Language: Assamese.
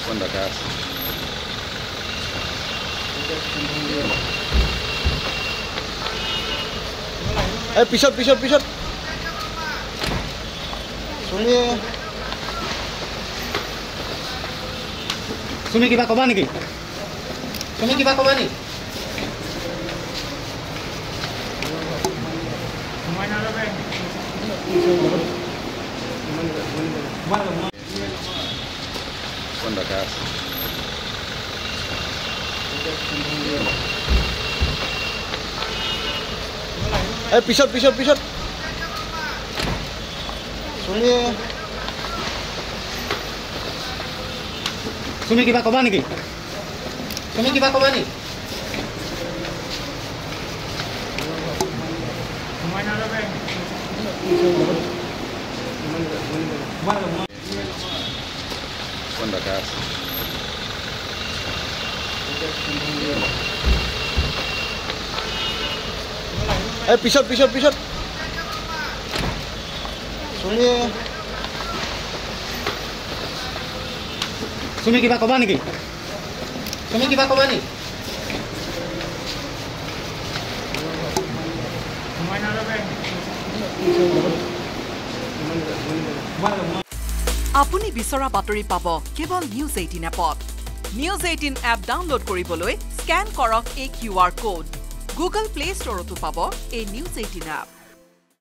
পিছত পিছত পিছত তুমি কিবা কবা নেকি তুমি কিবা কবা নেকি পিছত পিছত পিছত তুমি কিবা কবা নেকি তুমি কিবা কবা নেকি পিছত পিছত পিছত তুমি কিবা কবা নেকি তুমি কিবা কবা নেকি আপুনি বিচৰা বাতৰি পাব কেৱল নিউজ 18 এপত নিউজ 18 এপ ডাউনলোড কৰিবলৈ স্ক্যান কৰক এই QR কোড গুগল প্লে ষ্টৰতো পাব এই নিউজ 18 এপ